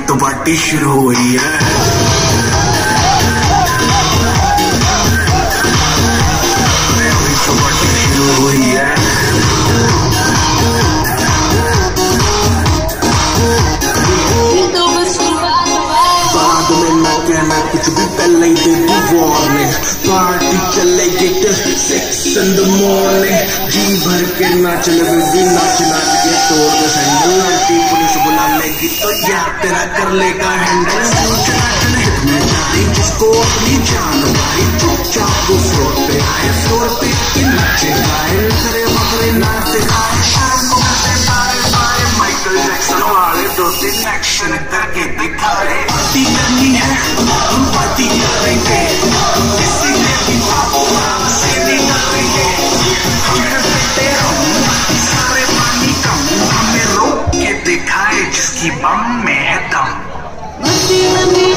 तो पार्टी शुरू हुई है। अभी तो पार्टी शुरू हुई है। बाद में ना कहना कुछ भी, पहले ही दे दी वार्निंग। पार्टी चलेगी till 6 in the morning। जी भर के नाच ले बेबी, नाच नाच के तोड़ दे सैंडल। आंटी पुलिस बुला लेगी तो यार तेरा कर लेगा हैंडल। जिसको अपनी जान भाई, चुपचाप को फ्लोर पे आए, फ्लोर पे आके नाचे गाए, नखरे बकरे नाचते आए, शर्म को करते सारे सारे। माइकल जैक्सन वाले 2-3 एक्शन करके दिखा रहे। पार्टी करनी है हम पार्टी करेंगे, इसीलिए भी आपको से नहीं करेंगे। हम है बेटे हम सारे पानी कम, हमें रोक के दिखाए जिसकी बम में है दम।